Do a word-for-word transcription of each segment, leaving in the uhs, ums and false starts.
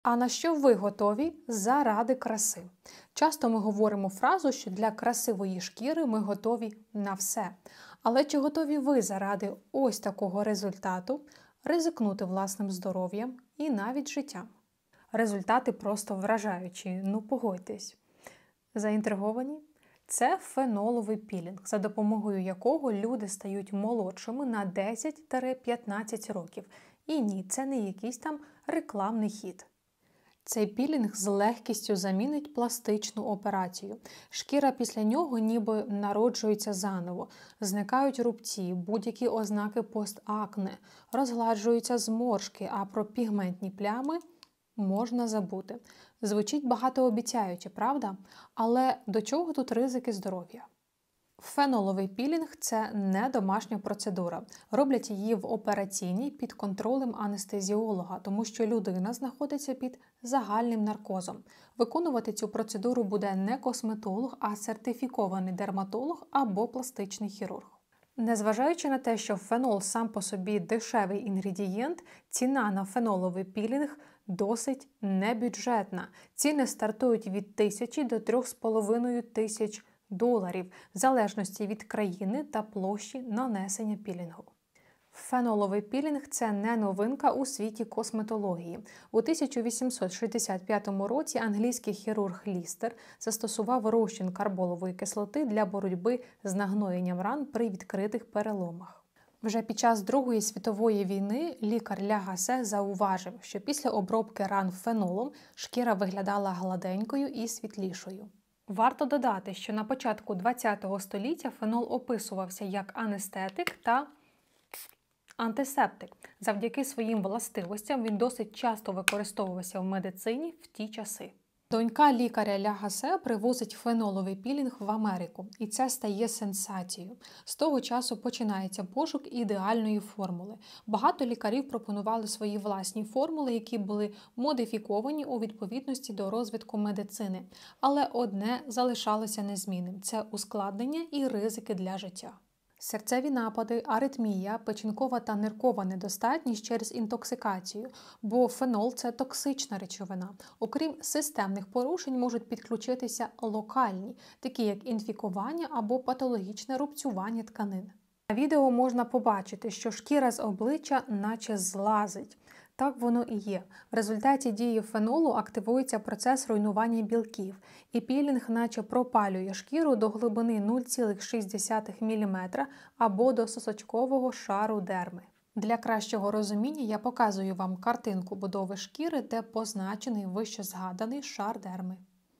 А на що ви готові заради краси? Часто ми говоримо фразу, що для красивої шкіри ми готові на все. Але чи готові ви заради ось такого результату ризикнути власним здоров'ям і навіть життям? Результати просто вражаючі, ну погодьтесь. Заінтриговані? Це феноловий пілінг, за допомогою якого люди стають молодшими на десять-п'ятнадцять років. І ні, це не якийсь там рекламний хід. Цей пілінг з легкістю замінить пластичну операцію. Шкіра після нього ніби народжується заново. Зникають рубці, будь-які ознаки постакне, розгладжуються зморшки, а про пігментні плями можна забути. Звучить багатообіцяюче, правда? Але до чого тут ризики здоров'я? Феноловий пілінг – це не домашня процедура. Роблять її в операційній під контролем анестезіолога, тому що людина знаходиться під загальним наркозом. Виконувати цю процедуру буде не косметолог, а сертифікований дерматолог або пластичний хірург. Незважаючи на те, що фенол сам по собі дешевий інгредієнт, ціна на феноловий пілінг досить небюджетна. Ціни стартують від тисячі до трьох з половиною тисяч доларів, в залежності від країни та площі нанесення пілінгу. Феноловий пілінг – це не новинка у світі косметології. У тисяча вісімсот шістдесят п'ятому році англійський хірург Лістер застосував розчин карболової кислоти для боротьби з нагноєнням ран при відкритих переломах. Вже під час Другої світової війни лікар Ля Гасе зауважив, що після обробки ран фенолом шкіра виглядала гладенькою і світлішою. Варто додати, що на початку ХХ століття фенол описувався як анестетик та антисептик. Завдяки своїм властивостям він досить часто використовувався в медицині в ті часи. Донька лікаря Ля Гасе привозить феноловий пілінг в Америку, і це стає сенсацією. З того часу починається пошук ідеальної формули. Багато лікарів пропонували свої власні формули, які були модифіковані у відповідності до розвитку медицини. Але одне залишалося незмінним – це ускладнення і ризики для життя. Серцеві напади, аритмія, печінкова та ниркова недостатність через інтоксикацію, бо фенол – це токсична речовина. Окрім системних порушень можуть підключитися локальні, такі як інфікування або патологічне рубцювання тканин. На відео можна побачити, що шкіра з обличчя наче злазить. Так воно і є. В результаті дії фенолу активується процес руйнування білків, і пілінг наче пропалює шкіру до глибини нуль цілих шість десятих міліметра або до сосочкового шару дерми. Для кращого розуміння я показую вам картинку будови шкіри, де позначений вище згаданий шар дерми.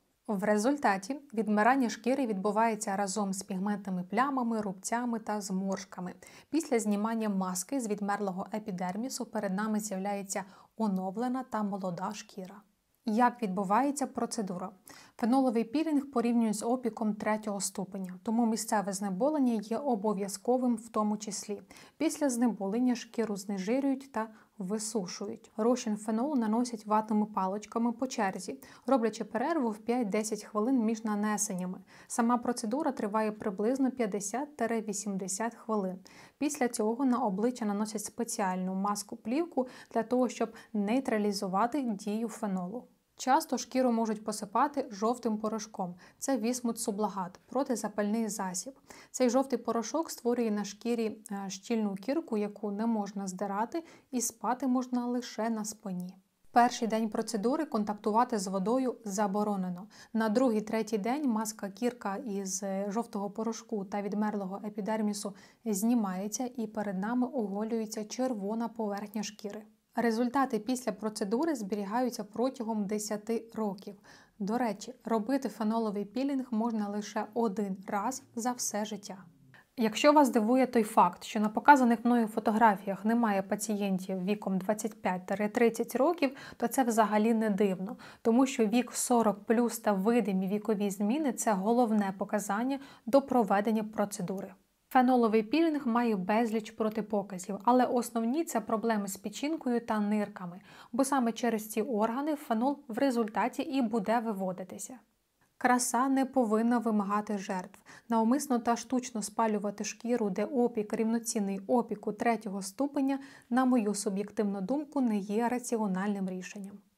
В результаті відмирання шкіри відбувається разом з пігментними плямами, рубцями та зморшками. Після знімання маски з відмерлого епідермісу перед нами з'являється оновлена та молода шкіра. Як відбувається процедура? Феноловий пілінг порівнюють з опіком третього ступеня, тому місцеве знеболення є обов'язковим в тому числі. Після знеболення шкіру знежирюють та висушують. Розчин фенолу наносять ватними паличками по черзі, роблячи перерву в п'ять-десять хвилин між нанесеннями. Сама процедура триває приблизно п'ятдесят-вісімдесят хвилин. Після цього на обличчя наносять спеціальну маску-плівку для того, щоб нейтралізувати дію фенолу. Часто шкіру можуть посипати жовтим порошком. Це вісмут-сублагат – протизапальний засіб. Цей жовтий порошок створює на шкірі щільну кірку, яку не можна здирати, і спати можна лише на спині. Перший день процедури контактувати з водою заборонено. На другий-третій день маска-кірка із жовтого порошку та відмерлого епідермісу знімається, і перед нами оголюється червона поверхня шкіри. Результати після процедури зберігаються протягом десяти років. До речі, робити феноловий пілінг можна лише один раз за все життя. Якщо вас дивує той факт, що на показаних мною фотографіях немає пацієнтів віком двадцять п'ять - тридцять років, то це взагалі не дивно, тому що вік сорок плюс та видимі вікові зміни – це головне показання до проведення процедури. Феноловий пілінг має безліч протипоказів, але основні – це проблеми з печінкою та нирками, бо саме через ці органи фенол в результаті і буде виводитися. Краса не повинна вимагати жертв. Навмисно та штучно спалювати шкіру, де опік рівноцінний опіку третього ступеня, на мою суб'єктивну думку, не є раціональним рішенням.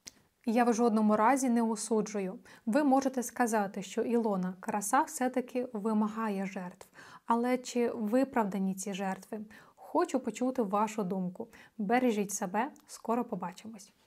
Я в жодному разі не осуджую. Ви можете сказати, що Ілона, краса все-таки вимагає жертв. Але чи виправдані ці жертви? Хочу почути вашу думку. Бережіть себе, скоро побачимось.